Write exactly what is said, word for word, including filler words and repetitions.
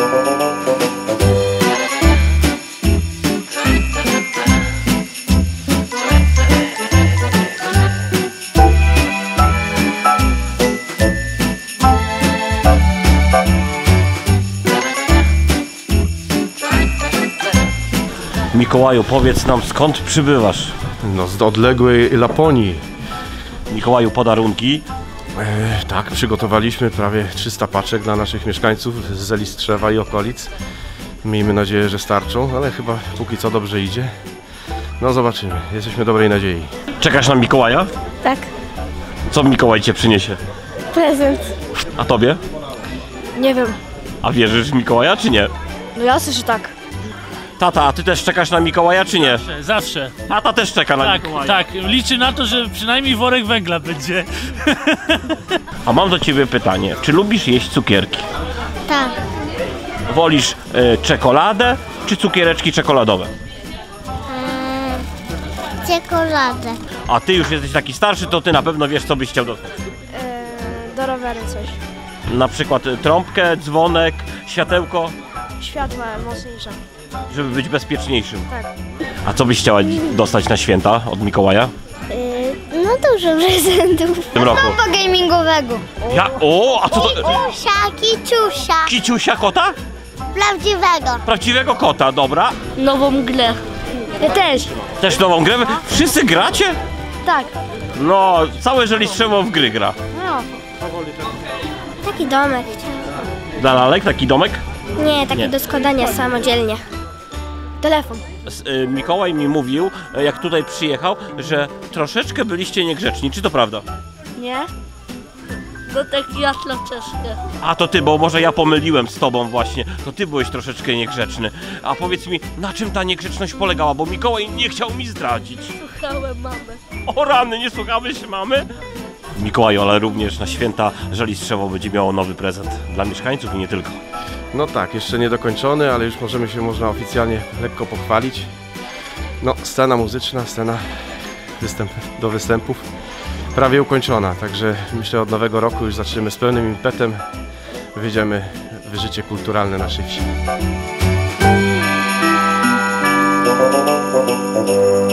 Mikołaju, powiedz nam, skąd przybywasz? No, z odległej Laponii. Mikołaju, podarunki? E, tak, przygotowaliśmy prawie trzysta paczek dla naszych mieszkańców z Zelistrzewa i okolic. Miejmy nadzieję, że starczą, ale chyba póki co dobrze idzie. No zobaczymy, jesteśmy dobrej nadziei. Czekasz na Mikołaja? Tak. Co Mikołaj cię przyniesie? Prezent. A tobie? Nie wiem. A wierzysz w Mikołaja czy nie? No jasne, że tak. Tata, a ty też czekasz na Mikołaja czy nie? Zawsze, zawsze. Tata też czeka na Tak, Mikołaja. tak. Liczy na to, że przynajmniej worek węgla będzie. A mam do ciebie pytanie, czy lubisz jeść cukierki? Tak. Wolisz y, czekoladę czy cukiereczki czekoladowe? Eee, czekoladę. A ty już jesteś taki starszy, to ty na pewno wiesz, co byś chciał dostać. Eee, do roweru coś. Na przykład y, trąbkę, dzwonek, światełko, Światła mocniejsze. żeby być bezpieczniejszym. Tak. A co byś chciała dostać na święta od Mikołaja? Eee, no dużo prezentów. W tym roku. Kompa gamingowego. Ja, o, a co to? Kiciusia, kiciusia. Kiciusia kota? Prawdziwego. Prawdziwego kota, dobra. Nową grę. Ja też. Też nową grę? Wszyscy gracie? Tak. No, całe Żelistrzewo w gry gra. No. Taki domek. Dla lalek taki domek? Nie, taki Nie. do składania samodzielnie. Telefon. S- y, Mikołaj mi mówił, y, jak tutaj przyjechał, że troszeczkę byliście niegrzeczni. Czy to prawda? Nie? No tak jasno troszkę. A to ty, bo może ja pomyliłem z tobą właśnie. To ty byłeś troszeczkę niegrzeczny. A powiedz mi, na czym ta niegrzeczność polegała? Bo Mikołaj nie chciał mi zdradzić. Słuchałem mamy. O rany, nie słuchamy się mamy? Mikołaju, ale również na święta Żelistrzewo będzie miało nowy prezent dla mieszkańców i nie tylko. No tak, jeszcze nie dokończony, ale już możemy się można oficjalnie lekko pochwalić. No, scena muzyczna, scena występ, do występów prawie ukończona, także myślę od nowego roku już zaczniemy z pełnym impetem, wyjdziemy w życie kulturalne naszej wsi.